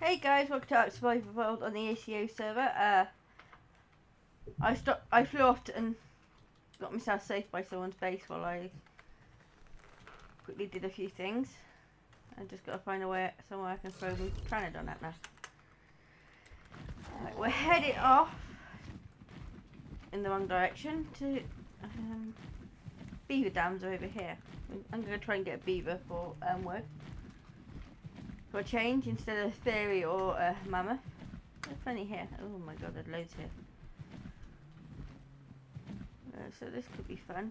Hey guys, welcome to Survival World on the ACO server. I flew off and got myself safe by someone's base while I quickly did a few things. I just got to find somewhere I can throw the Pteranodon at now. Right, we're headed off in the wrong direction to beaver dams are over here. I'm going to try and get a beaver for work. For a change, instead of fairy or mammoth. There's plenty here. Oh my god, there's loads here. So this could be fun.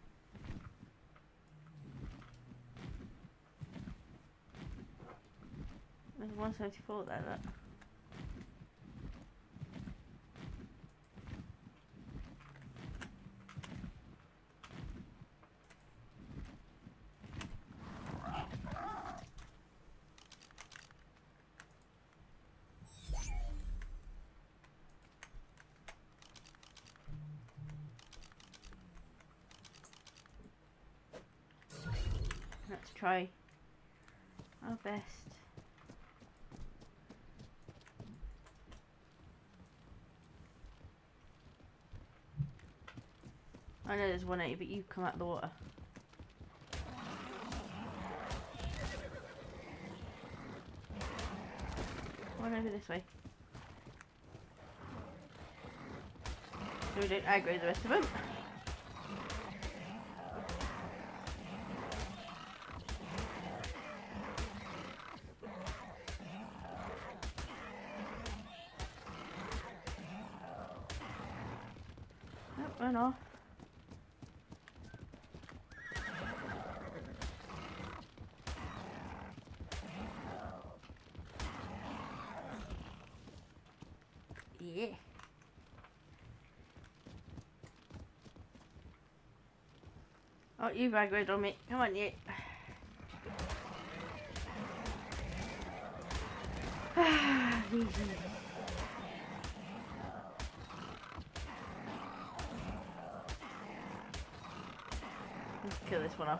There's 174 there, look. Let's try our best. I know there's 180, but you come out of the water. One over this way. So we don't aggro the rest of them. Nope, run off. Yeah. Oh, you've aggroed on me. Come on, you. Let's kill this one off.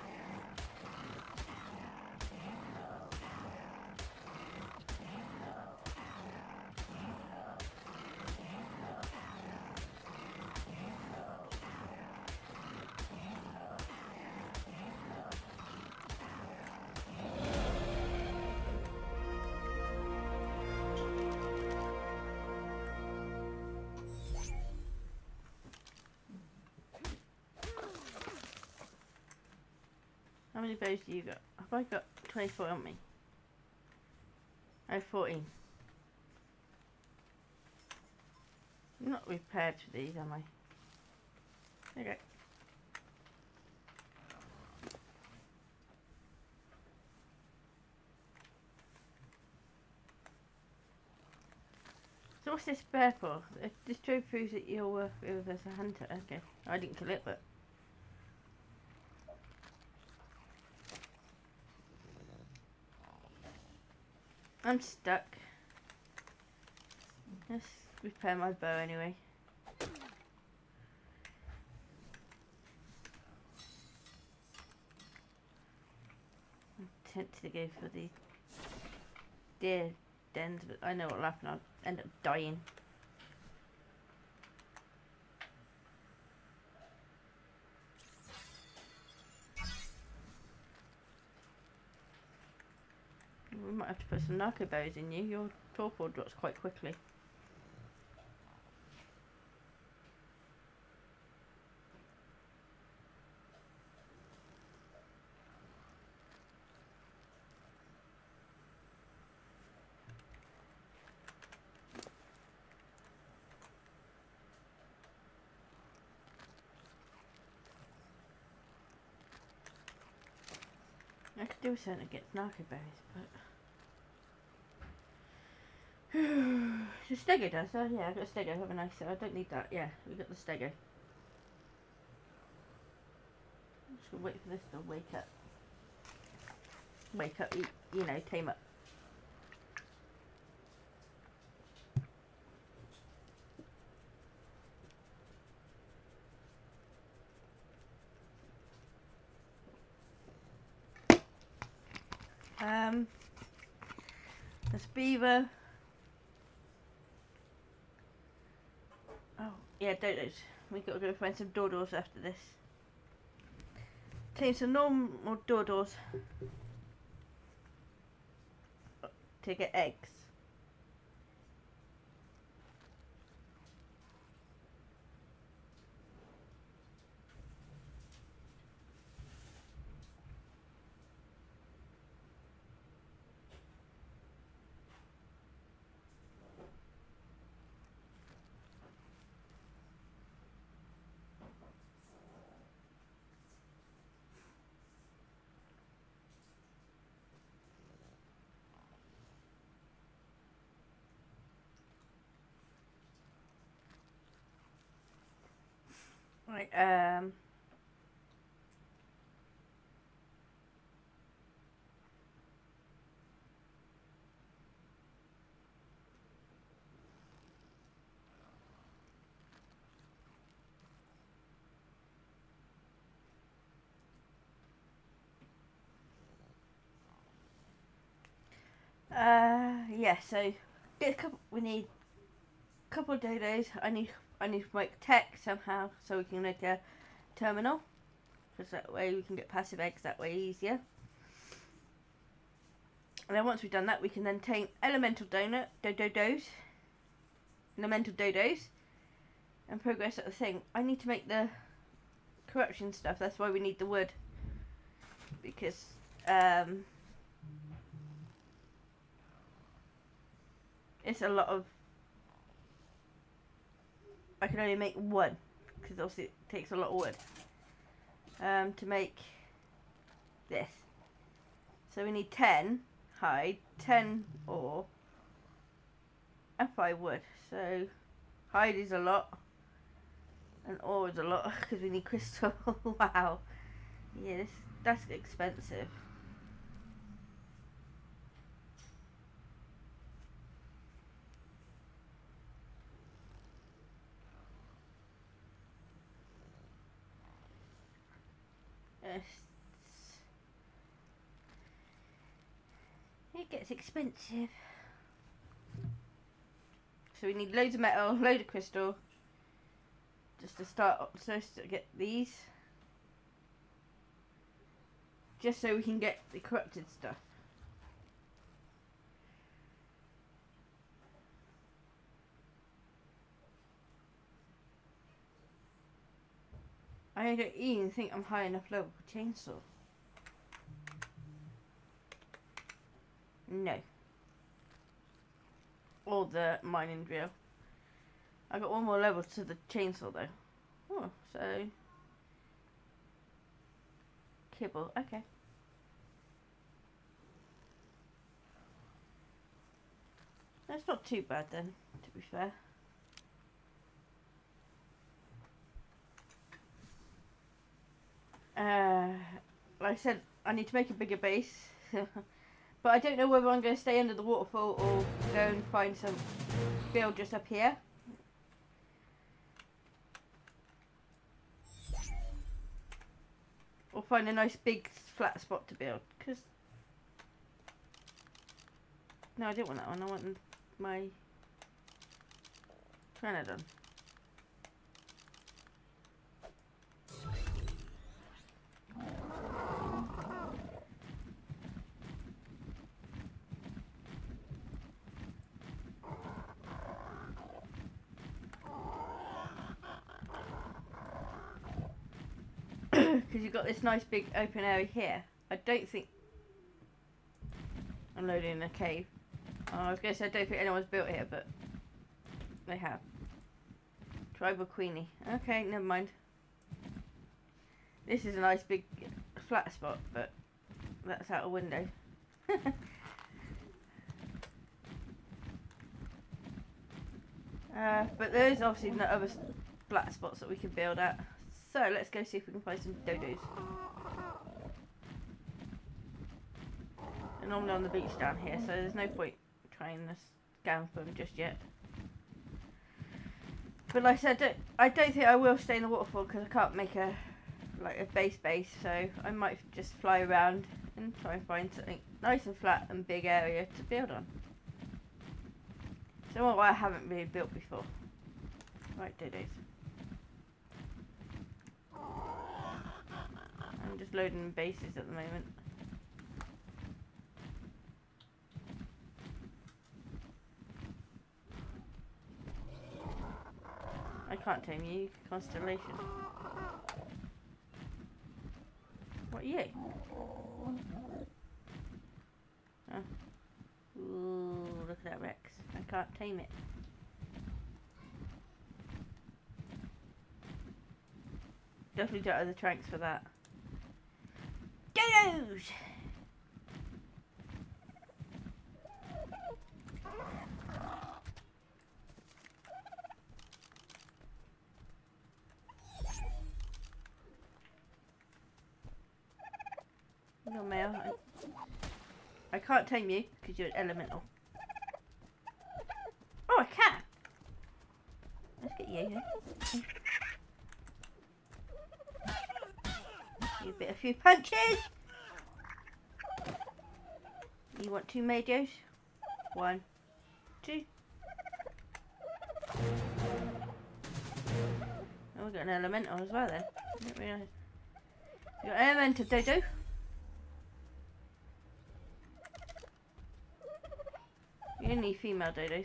How many bows do you got? Have I got 24 on me? I have 14. I'm not prepared for these, am I? Okay. So what's this bear for? This trove proves that you're worth with as a hunter. Okay. I didn't kill it, but... I'm stuck. Let's repair my bow anyway. I'm tempted to go for the deer dens, but I know what'll happen. I'll end up dying. We might have to put some narco berries in you. Your torpor drops quite quickly. I could do something against narco berries, but... The stego does, oh yeah, I've got a stego, haven't I? So I don't need that. Yeah, we got the stego. I'm just gonna wait for this to wake up. Wake up, you know, tame up. There's beaver. Oh, yeah, dodos. We've got to go find some dodos after this. Tame some normal dodos to get eggs. Right, yeah, so get a couple, we need a couple of dodos. I need to make tech somehow so we can make a terminal. Because that way we can get passive eggs that way easier. And then once we've done that, we can then tame elemental dodos, and progress at the thing. I need to make the corruption stuff. That's why we need the wood. Because it's a lot of. I can only make one because obviously it takes a lot of wood to make this. So we need 10 hide, 10 ore, and 5 wood. So hide is a lot, and ore is a lot because we need crystal. Wow, yeah, that's expensive. It gets expensive. So we need loads of metal, load of crystal, just to start, so to get these, just so we can get the corrupted stuff. I don't even think I'm high enough level for chainsaw. No. Or the mining drill. I got one more level to the chainsaw though. Oh, so kibble. Okay. That's not too bad then, to be fair. Like I said, I need to make a bigger base. But I don't know whether I'm going to stay under the waterfall or go and find some build just up here. Or find a nice big flat spot to build. Because no, I didn't want that one. I want my Pteranodon. Because you've got this nice big open area here. I don't think I'm loading in a cave. Oh, I was going to say I don't think anyone's built here, but they have. Tribal Queenie. Okay, never mind. This is a nice big flat spot, but that's out a window. But there is obviously no other flat spots that we can build at. So let's go see if we can find some dodos. They're normally on the beach down here, so there's no point trying to scan for them just yet. But like I said, I don't think I will stay in the waterfall because I can't make a base, so I might just fly around and try and find something nice and flat and big area to build on. So what I haven't really built before. Right, Dodos. I'm just loading bases at the moment. I can't tame you, Constellation. What are you? Oh. Ooh, look at that Rex. I can't tame it. Definitely don't have the tranks for that. Dodos! No, male. I can't tame you because you're an elemental. Oh, I can! Let's get you here. You bit a few punches! You want 2 majos? 1, 2. Oh, we got an elemental as well then. I didn't realise. You got an elemental, Dodo. You need female Dodos.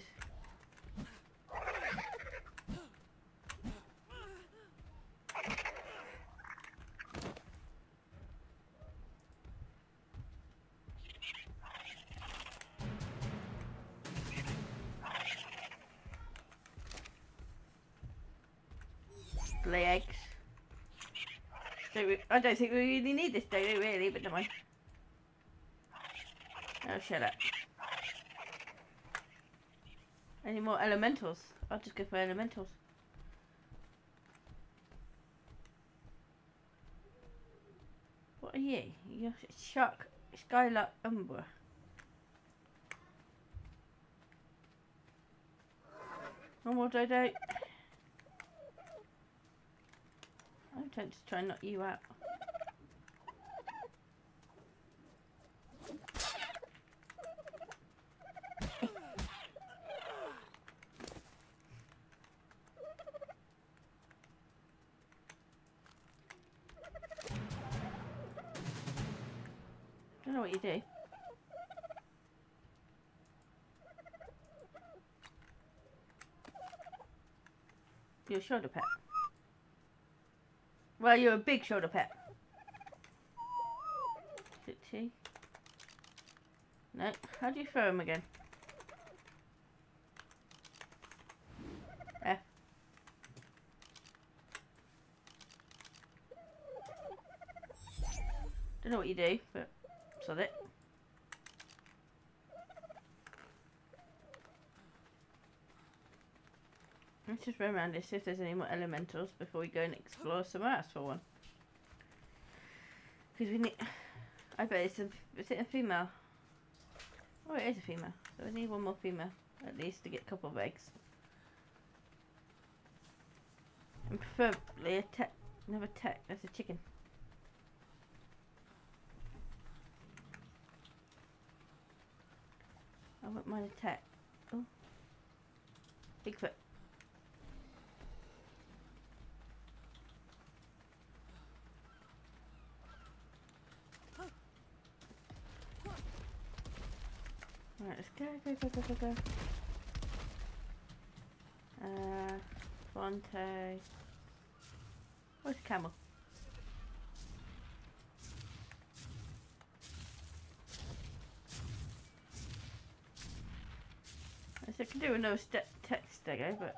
Lay eggs. I don't think we really need this Dodo, really, but never mind. Oh, shut up. Any more elementals? I'll just go for elementals. What are you? You're Shark Skylark Umbra. One more Dodo. I'm tempted to try and knock you out. I don't know what you do. You're a shoulder pet. Well, you're a big shoulder pet. Is it T? No. How do you throw him again? F. Don't know what you do, but sod it. Let's just run around this, see if there's any more elementals before we go and explore somewhere else for one. Because we need... I bet it's a... Is it a female? Oh, it is a female. So we need one more female, at least, to get a couple of eggs. And preferably a tech... Another tech. That's a chicken. I wouldn't mind a tech. Oh. Bigfoot. Right, let's go. Fonte. Where's the camel? I can do another text stego, but...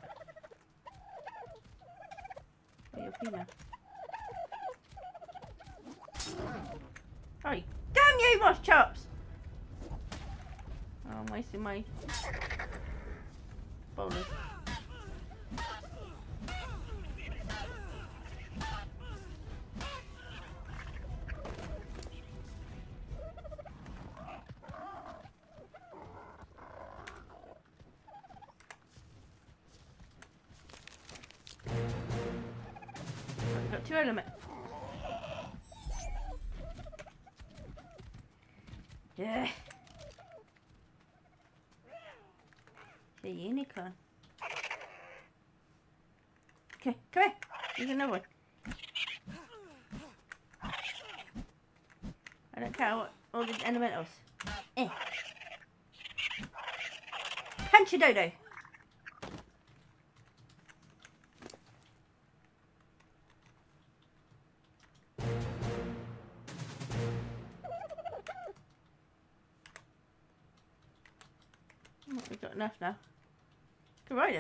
Oh, you're female. Oh, damn you, moss chops! Oh, I'm wasting my bowlers. I've got 2 elements. Yeah. The unicorn. Okay, come here. Here's another one. I don't care what all the elementals. Eh. Punch a dodo. Oh, we've got enough now. Good rider.